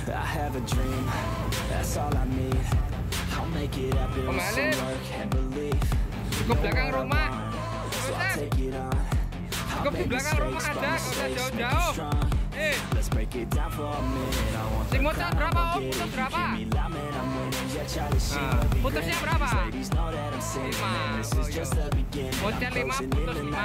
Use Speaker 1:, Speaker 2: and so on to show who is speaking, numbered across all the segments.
Speaker 1: I have a dream, that's all I need. I'll make it happen with some work and belief.
Speaker 2: Ke belakang rumah.
Speaker 1: So I'll take it on.
Speaker 2: Ke belakang rumah ada, nggak usah jauh-jauh.
Speaker 1: Let's break it down for a minute. I want
Speaker 2: Si Mocha berapa om? Putus berapa? Putusnya berapa? 5. Mocha 5, putus 5.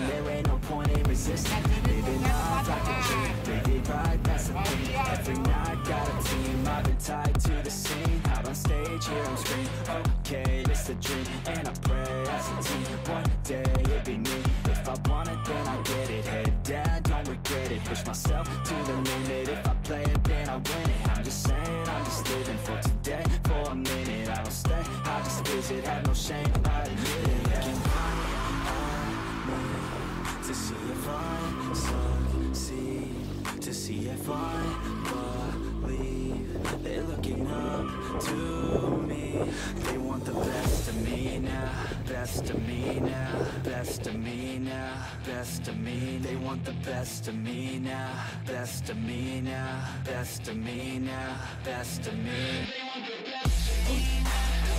Speaker 1: Every night got a team, I've been tied to the scene. Out on stage, here I'm screaming, okay, it's a dream. And I pray as a team, one day it'll be me. If I want it, then I get it. Head down, don't regret it. Push myself to the limit. If I play it, then I win it. I'm just saying, I'm just living for today. For a minute, I don't stay, I just visit. Have no shame, I admit it. Looking on me to see if I succeed, to see if I believe. They're looking up to me. They want the best of me now, best of me now, best of me now, best of me. They want the best of me now, best of me now, best of me now, best of me. They want the best of me now.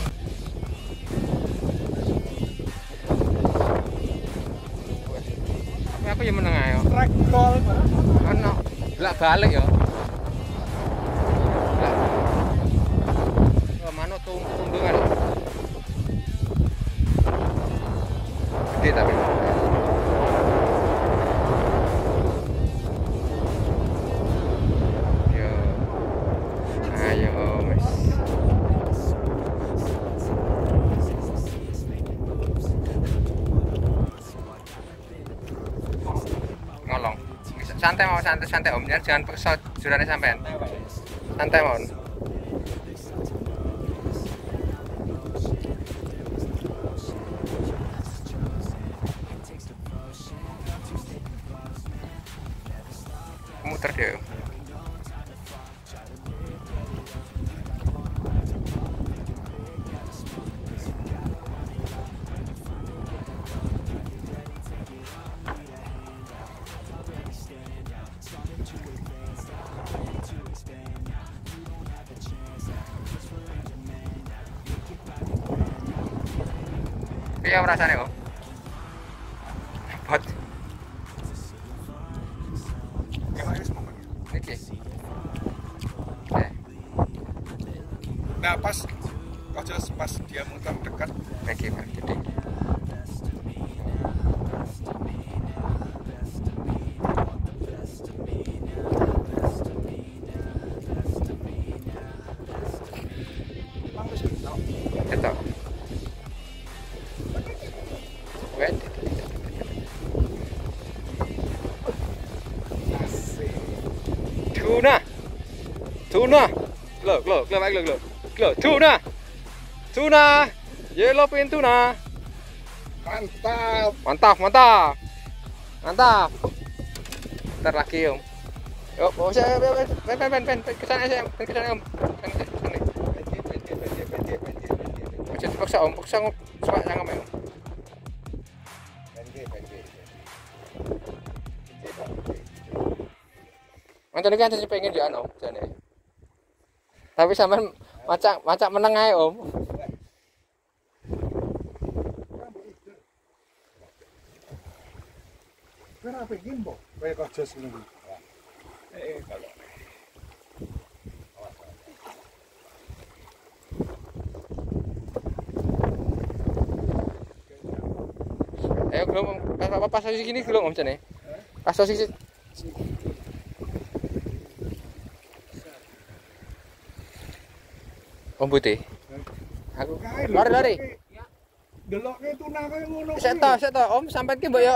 Speaker 2: Aku yang menengah ya.
Speaker 3: Trackball.
Speaker 2: Ano? Belak balik ya. Mana tundungan. Gede tapi. Yo. Ayo Mas. Ngolong. Santai mau santai om, jangan paksa jurannya sampean. Santai mau. Muter dia. Iya rasanya kok. Hot. Niki.
Speaker 3: Nah pas dia muter dekat.
Speaker 2: Niki Pak, gede. Ketok. Tuna, look, tuna, yellowfin tuna, mantap. Ntar lagi om. Yuk, bawa saya, pen, ke sana saya, ke sana om, pen ke sana. Jangan paksa om, suka jangan om. Mantan kan saya pengen jalan om, jalan. Tapi sampean macak meneng ae om.
Speaker 3: Kenapa gimbo? Kayak kocok sebelum. Kalau.
Speaker 2: Ayo belum pas posisi gini belum om jane. Pas posisi Om Putih. Aku lari.
Speaker 3: Deloknya tuna kayak ngono.
Speaker 2: Seto, Om sampai ki mbok yo.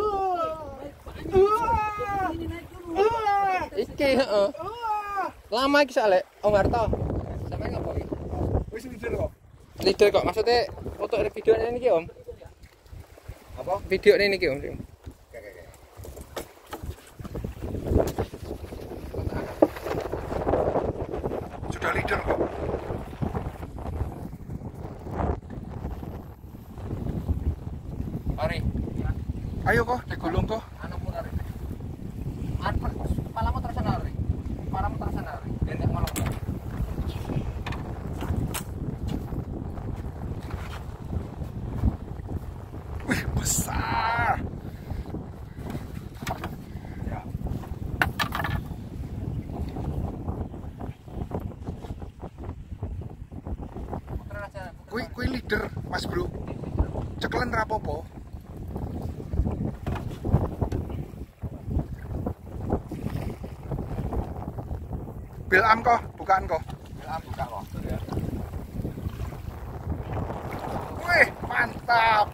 Speaker 2: Iki heeh. Lama iki soalnya Om Harto. Sampai ngopo iki?
Speaker 3: Wis leader kok.
Speaker 2: Leader kok maksudnya foto video ini ki Om.
Speaker 3: Apa?
Speaker 2: Video ini ki Om.
Speaker 3: Sudah leader kok.
Speaker 2: Mari.
Speaker 3: Ayo kok, digulung kok.
Speaker 2: Anu muter. Kepalamu terasa nari. Kepalamu terasa nari.
Speaker 3: Kui leader, Mas Bro. Cekelen rapopo. Bil am kok, bukaan kok.
Speaker 2: Bil am buka kok.
Speaker 3: Wih, mantap.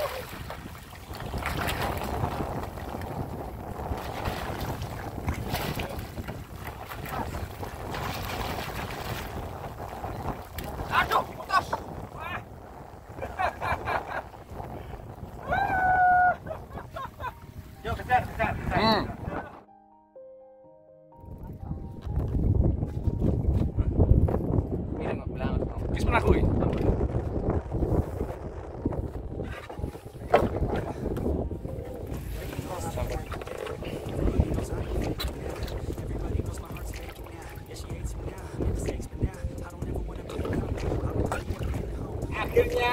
Speaker 2: Aduh, putus. Yuk, kejar.
Speaker 3: Bismillah kuy.
Speaker 2: Akhirnya.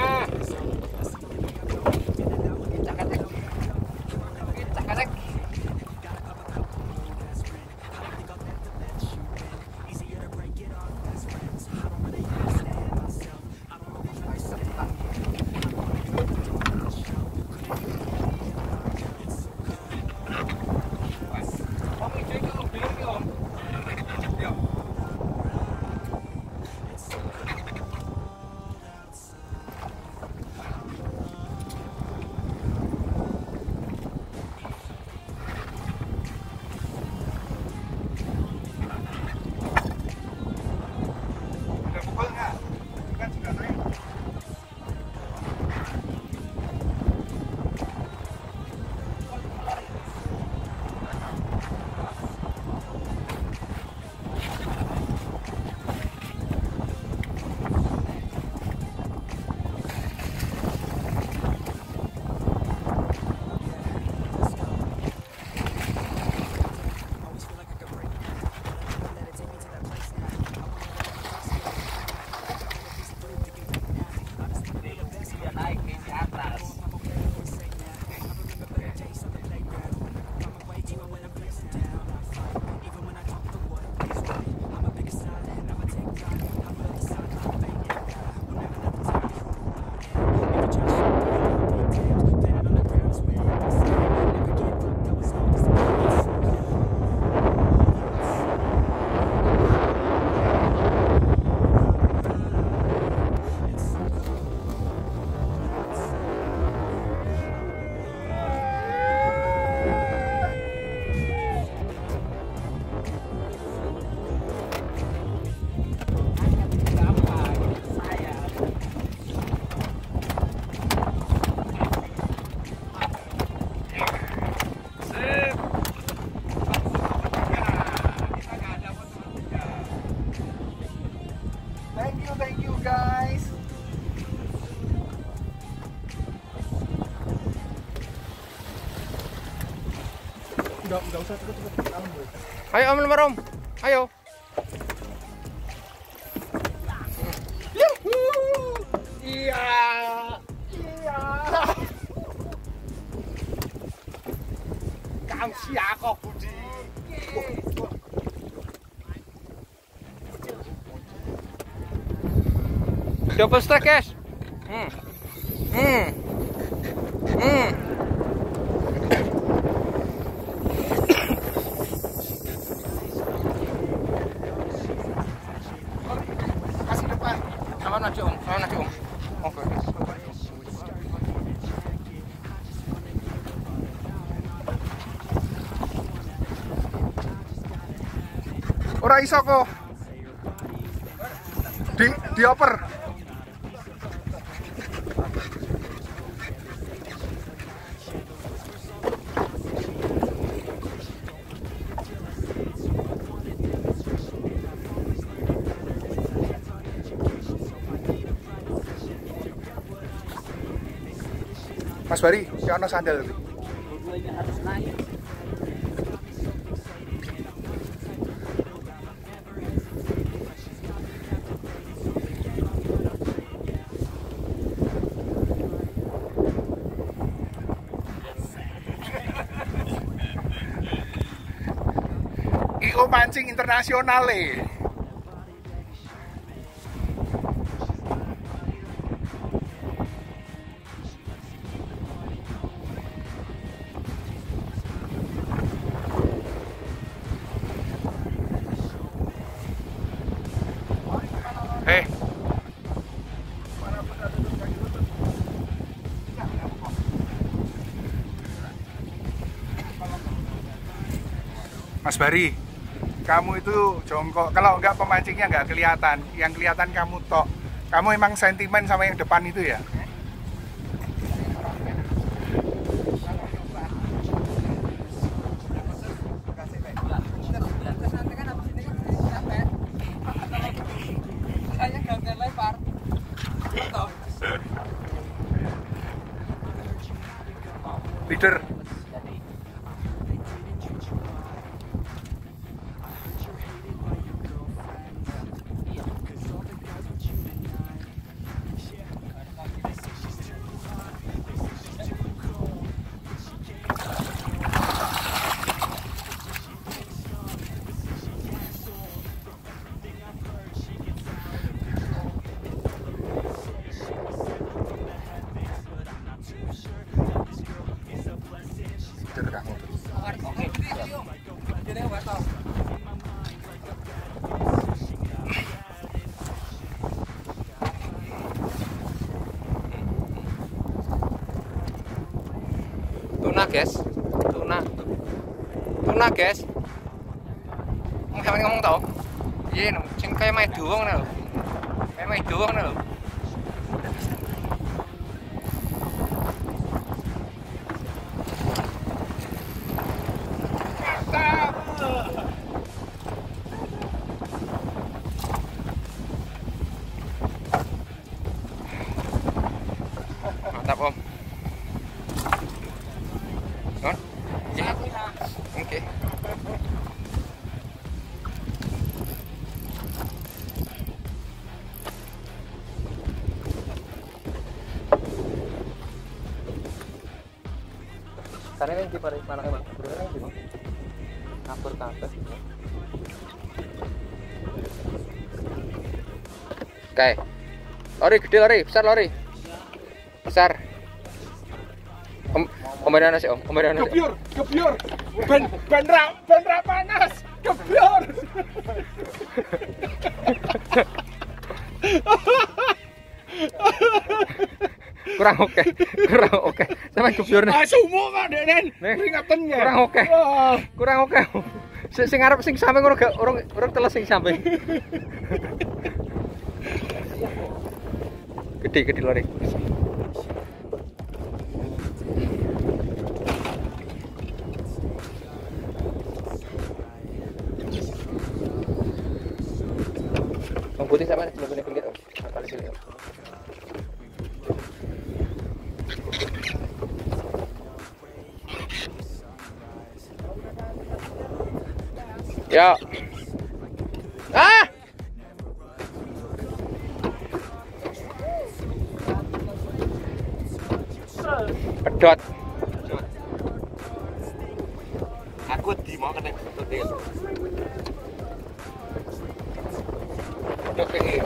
Speaker 2: Cakatek.
Speaker 3: Udah pukul nggak? Kan sudah naik.
Speaker 2: Naik ke atas.
Speaker 3: Thank you guys. Enggak usah cepet dalam gue.
Speaker 2: Ayo Om lembar Om. Ayo.
Speaker 3: Iya. Kamu siapa Budi?
Speaker 2: Double stack guys.
Speaker 3: Kasih depan.
Speaker 2: Sama nasi Om. Oke.
Speaker 3: Ora iso kok. Dioper. Mas Bari, si ono sandal.
Speaker 4: Dua-duanya harus naik.
Speaker 3: IO mancing internasional Mas Bari, kamu itu jongkok. Kalau enggak pemancingnya enggak kelihatan. Yang kelihatan kamu tok. Kamu emang sentimen sama yang depan itu ya? Leader.
Speaker 2: Tuna guys, tuna guys. Ngomong tau? Iya, sing kayak main doang nih loh. Kayak main doang nih loh. Mantap om. Ya, oke. Karena ini di mana emang? Berarti ini di ngapur kafe. Oke. Lori gede lori, besar lori. Besar. Komedan nasi om, komedan nasi.
Speaker 3: Kebiur. Ben ra panas. Kebiur.
Speaker 2: Kurang oke. Sampai kebiur nih.
Speaker 3: Sumo Pak Denen. Peringatan ya.
Speaker 2: Kurang oke. Sing ngarep sing samping orang teles sing samping. Gede lori. Bang Putih sama nih, belum pinggir om. Apa di sini om? Ya. Ah! Pedot. Aku di mau kena pedot dia. Pedot kayak